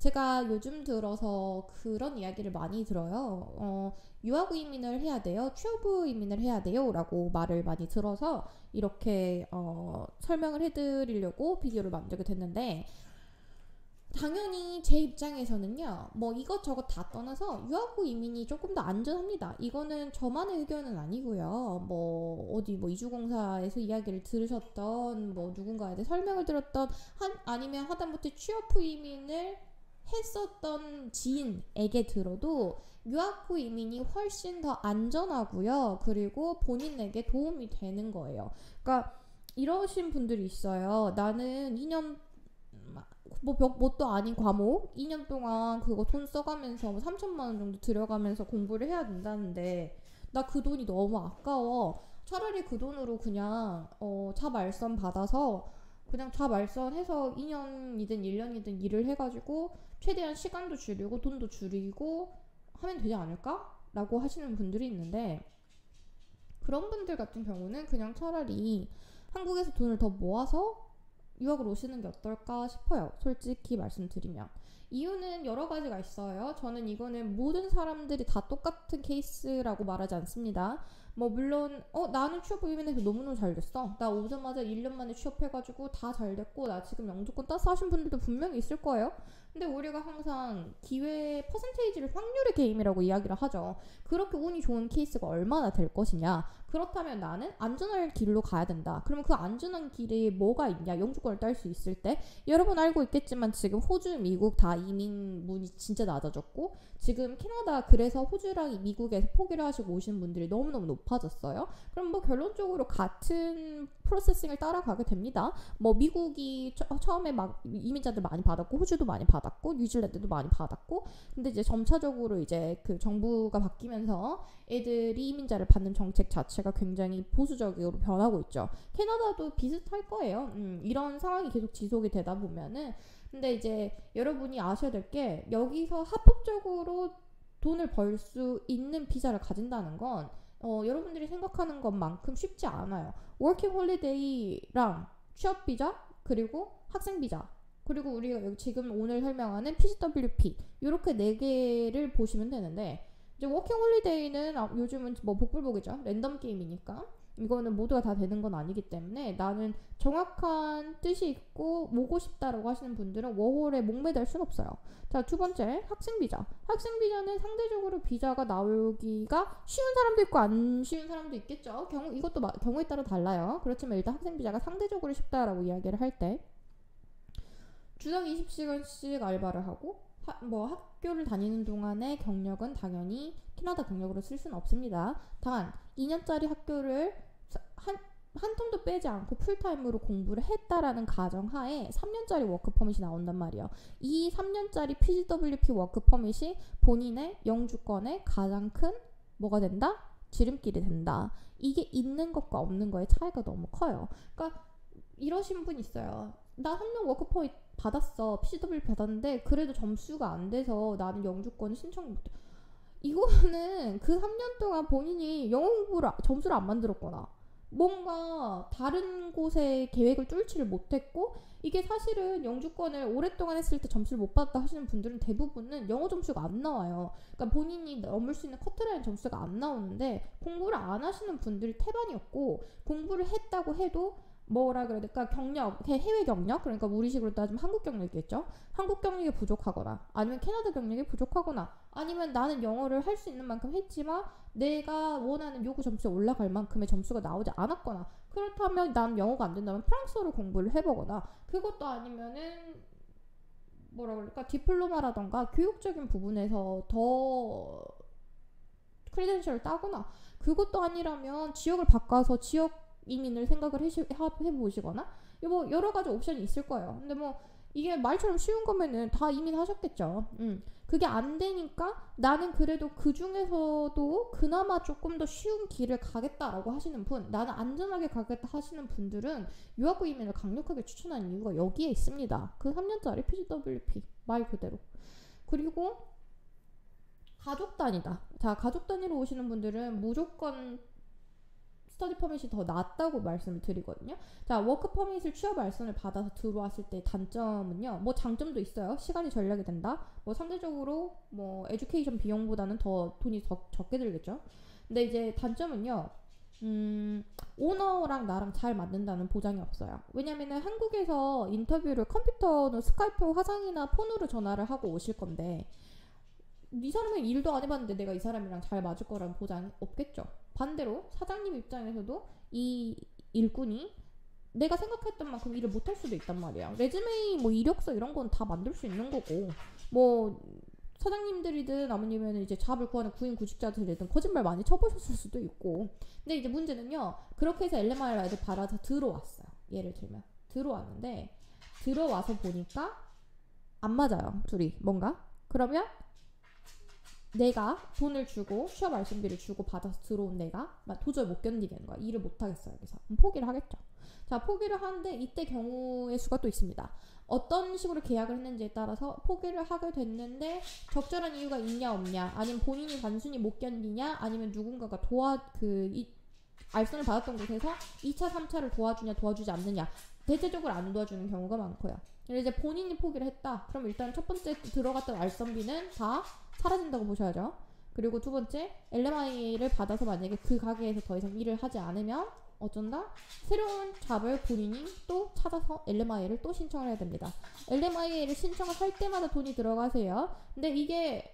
제가 요즘 들어서 그런 이야기를 많이 들어요. 유학 이민을 해야 돼요? 취업 이민을 해야 돼요? 라고 말을 많이 들어서 이렇게 설명을 해드리려고 비디오를 만들게 됐는데, 당연히 제 입장에서는요, 뭐 이것저것 다 떠나서 유학부 이민이 조금 더 안전합니다. 이거는 저만의 의견은 아니고요. 뭐 어디 뭐 이주공사에서 이야기를 들으셨던, 뭐 누군가한테 설명을 들었던, 아니면 하다못해 취업부 이민을 했었던 지인에게 들어도 유학부 이민이 훨씬 더 안전하고요. 그리고 본인에게 도움이 되는 거예요. 그러니까 이러신 분들이 있어요. 나는 2년 뭐 뭣도 아닌 과목 2년 동안 그거 돈 써가면서 3천만 원 정도 들여가면서 공부를 해야 된다는데 나 그 돈이 너무 아까워. 차라리 그 돈으로 그냥 자말선 받아서 그냥 자말선 해서 2년이든 1년이든 일을 해가지고 최대한 시간도 줄이고 돈도 줄이고 하면 되지 않을까? 라고 하시는 분들이 있는데, 그런 분들 같은 경우는 그냥 차라리 한국에서 돈을 더 모아서 유학을 오시는 게 어떨까 싶어요. 솔직히 말씀드리면. 이유는 여러 가지가 있어요. 저는 이거는 모든 사람들이 다 똑같은 케이스라고 말하지 않습니다. 뭐 물론 나는 취업 이민에서 너무너무 잘 됐어. 나 오자마자 1년 만에 취업해가지고 다 잘 됐고 나 지금 영주권 땄어 하신 분들도 분명히 있을 거예요. 근데 우리가 항상 기회 퍼센테이지를 확률의 게임이라고 이야기를 하죠. 그렇게 운이 좋은 케이스가 얼마나 될 것이냐. 그렇다면 나는 안전한 길로 가야 된다. 그러면 그 안전한 길에 뭐가 있냐? 영주권을 딸 수 있을 때, 여러분 알고 있겠지만 지금 호주, 미국 다 이민문이 진짜 낮아졌고, 지금 캐나다, 그래서 호주랑 미국에서 포기를 하시고 오시는 분들이 너무너무 높아졌어요. 그럼 뭐 결론적으로 같은 프로세싱을 따라가게 됩니다. 뭐 미국이 처음에 막 이민자들 많이 받았고, 호주도 많이 받았고, 뉴질랜드도 많이 받았고, 근데 이제 점차적으로 이제 그 정부가 바뀌면서 애들이 이민자를 받는 정책 자체가 굉장히 보수적으로 변하고 있죠. 캐나다도 비슷할 거예요. 이런 상황이 계속 지속이 되다 보면은. 근데 이제 여러분이 아셔야 될 게, 여기서 합법적으로 돈을 벌 수 있는 비자를 가진다는 건 여러분들이 생각하는 것만큼 쉽지 않아요. 워킹 홀리데이랑 취업 비자, 그리고 학생 비자, 그리고 우리가 여기 지금 오늘 설명하는 PGWP, 이렇게 네 개를 보시면 되는데, 이제 워킹 홀리데이는 요즘은 뭐 복불복이죠. 랜덤 게임이니까. 이거는 모두가 다 되는 건 아니기 때문에 나는 정확한 뜻이 있고 오고 싶다라고 하시는 분들은 워홀에 목매달 순 없어요. 자, 두 번째, 학생 비자. 학생 비자는 상대적으로 비자가 나오기가 쉬운 사람도 있고 안 쉬운 사람도 있겠죠. 이것도 경우에 따라 달라요. 그렇지만 일단 학생 비자가 상대적으로 쉽다라고 이야기를 할 때, 주당 20시간씩 알바를 하고 뭐 학교를 다니는 동안의 경력은 당연히 캐나다 경력으로 쓸 수는 없습니다. 단 2년짜리 학교를 한 텀도 빼지 않고 풀타임으로 공부를 했다라는 가정하에 3년짜리 워크퍼밋이 나온단 말이에요. 이 3년짜리 PGWP 워크퍼밋이 본인의 영주권의 가장 큰 뭐가 된다? 지름길이 된다. 이게 있는 것과 없는 거의 차이가 너무 커요. 그러니까 이러신 분 있어요. 나 3년 워크퍼밋 받았어. PGW 받았는데 그래도 점수가 안 돼서 나는 영주권 신청 못해. 이거는 그 3년 동안 본인이 영어 공부를 점수를 안 만들었거나 뭔가 다른 곳에 계획을 뚫지를 못했고, 이게 사실은 영주권을 오랫동안 했을 때 점수를 못 받았다 하시는 분들은 대부분은 영어 점수가 안 나와요. 그러니까 본인이 넘을 수 있는 커트라인 점수가 안 나오는데, 공부를 안 하시는 분들이 태반이었고, 공부를 했다고 해도 뭐라 그래야 될까, 경력, 해외 경력, 그러니까 우리식으로 따지면 한국 경력이겠죠. 한국 경력이 부족하거나 아니면 캐나다 경력이 부족하거나 아니면 나는 영어를 할 수 있는 만큼 했지만 내가 원하는 요구 점수에 올라갈 만큼의 점수가 나오지 않았거나, 그렇다면 난 영어가 안 된다면 프랑스어로 공부를 해보거나, 그것도 아니면은 뭐라 그럴까, 디플로마라던가 교육적인 부분에서 더 크리덴셜을 따거나, 그것도 아니라면 지역을 바꿔서 지역 이민을 생각을 해보시거나, 뭐 여러 가지 옵션이 있을 거예요. 근데 뭐 이게 말처럼 쉬운 거면은 다 이민하셨겠죠. 그게 안 되니까 나는 그래도 그 중에서도 그나마 조금 더 쉬운 길을 가겠다라고 하시는 분, 나는 안전하게 가겠다 하시는 분들은 유학부 이민을 강력하게 추천하는 이유가 여기에 있습니다. 그 3년짜리 PGWP 말 그대로. 그리고 가족 단위다. 자, 가족 단위로 오시는 분들은 무조건 스터디 퍼밋이 더 낫다고 말씀을 드리거든요. 자, 워크 퍼밋을 취업 알선을 받아서 들어왔을 때 단점은요. 뭐 장점도 있어요. 시간이 절약이 된다. 뭐 상대적으로 뭐 에듀케이션 비용보다는 더 돈이 더 적게 들겠죠. 근데 이제 단점은요. 오너랑 나랑 잘 맞는다는 보장이 없어요. 왜냐면은 한국에서 인터뷰를 컴퓨터로 스카이프 화상이나 폰으로 전화를 하고 오실 건데 이 사람은 일도 안 해봤는데 내가 이 사람이랑 잘 맞을 거라는 보장이 없겠죠. 반대로 사장님 입장에서도 이 일꾼이 내가 생각했던 만큼 일을 못할 수도 있단 말이야. 레즈메이 뭐 이력서 이런 건 다 만들 수 있는 거고 뭐 사장님들이든 아니면 이제 잡을 구하는 구인 구직자들이든 거짓말 많이 쳐보셨을 수도 있고. 근데 이제 문제는요. 그렇게 해서 LMI를 애들 받아서 들어왔어요. 예를 들면 들어왔는데 들어와서 보니까 안 맞아요. 둘이 뭔가. 그러면 내가 돈을 주고 취업 알선비를 주고 받아서 들어온 내가 도저히 못 견디겠는 거야. 일을 못 하겠어요. 그래서 포기를 하겠죠. 자, 포기를 하는데 이때 경우의 수가 또 있습니다. 어떤 식으로 계약을 했는지에 따라서 포기를 하게 됐는데 적절한 이유가 있냐 없냐, 아니면 본인이 단순히 못 견디냐, 아니면 누군가가 알선을 받았던 곳에서 2차, 3차를 도와주냐 도와주지 않느냐, 대체적으로 안 도와주는 경우가 많고요. 이제 본인이 포기를 했다. 그럼 일단 첫 번째 들어갔던 알선비는 다 사라진다고 보셔야죠. 그리고 두 번째, LMI를 받아서 만약에 그 가게에서 더 이상 일을 하지 않으면 어쩐다? 새로운 잡을 본인이 또 찾아서 LMI를 또 신청을 해야 됩니다. LMI를 신청을 할 때마다 돈이 들어가세요. 근데 이게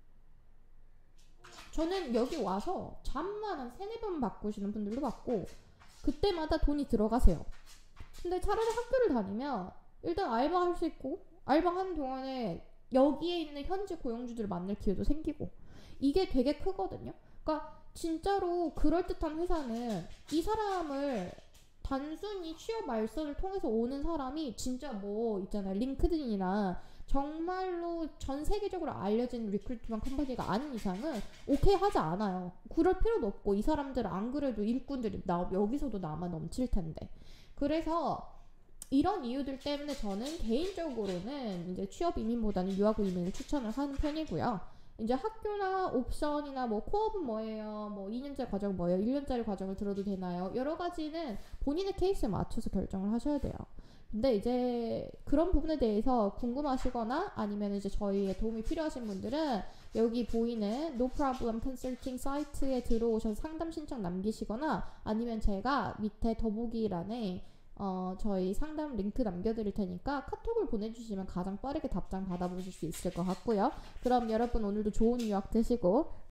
저는 여기 와서 잠만 한 3-4번 바꾸시는 분들도 봤고 그때마다 돈이 들어가세요. 근데 차라리 학교를 다니면 일단 알바할 수 있고 알바하는 동안에 여기에 있는 현지 고용주들을 만날 기회도 생기고 이게 되게 크거든요. 그러니까 진짜로 그럴듯한 회사는 이 사람을 단순히 취업 알선을 통해서 오는 사람이 진짜 뭐 있잖아요. 링크드인이나 정말로 전 세계적으로 알려진 리크루트먼 컴퍼니가 아닌 이상은 오케이 하지 않아요. 그럴 필요도 없고 이 사람들은 안 그래도 일꾼들이 여기서도 남아 넘칠 텐데. 그래서 이런 이유들 때문에 저는 개인적으로는 이제 취업 이민보다는 유학 이민을 추천을 하는 편이고요. 이제 학교나 옵션이나 뭐 코업은 뭐예요? 뭐 2년짜리 과정 뭐예요? 1년짜리 과정을 들어도 되나요? 여러 가지는 본인의 케이스에 맞춰서 결정을 하셔야 돼요. 근데 이제 그런 부분에 대해서 궁금하시거나 아니면 이제 저희의 도움이 필요하신 분들은 여기 보이는 No Problem Consulting 사이트에 들어오셔서 상담 신청 남기시거나 아니면 제가 밑에 더보기란에 저희 상담 링크 남겨드릴 테니까 카톡을 보내주시면 가장 빠르게 답장 받아보실 수 있을 것 같고요. 그럼 여러분 오늘도 좋은 유학 되시고